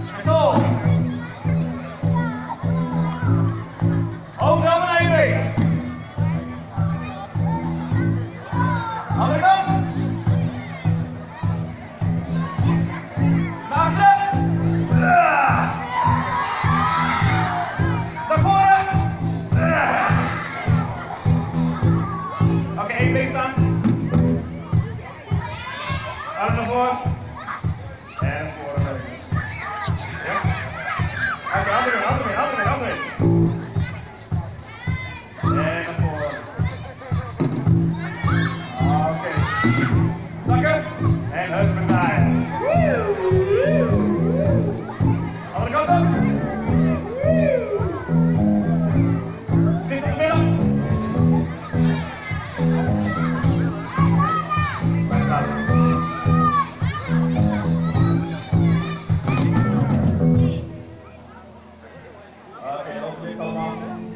En zo. Hoofd aan één been. Andere kant. Naar achteren. Naar voren. Oké, één been staan. Arm naar voren. En naar voren. Ja? Oké, handen in. En naar voren. Oké. Zakken. En heupen draaien. Andere kant op. Zit in het midden. Bij de tafel. Oké, overleef allemaal.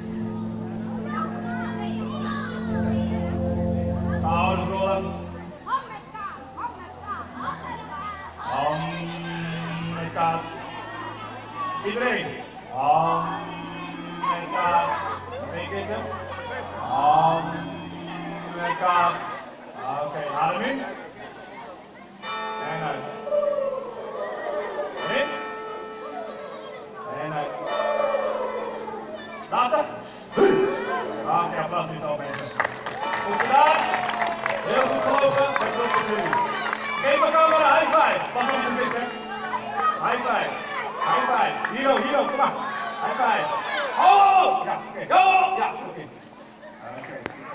Schouders rollen. Ham met kaas. Iedereen. Ham met kaas. Nog één keertje. Ham met kaas. Oké, adem in. En uit. In. En uit. Laatste. Oké, applaus is al mensen. Goed gedaan. Heel goed gelopen. Dat klopt voor jullie. Geef elkaar maar een high five. Pas op de zitten. High five. High five. Hero, kom maar. High five. Oh! Ja, oké. Go! Ja, oké. Oké.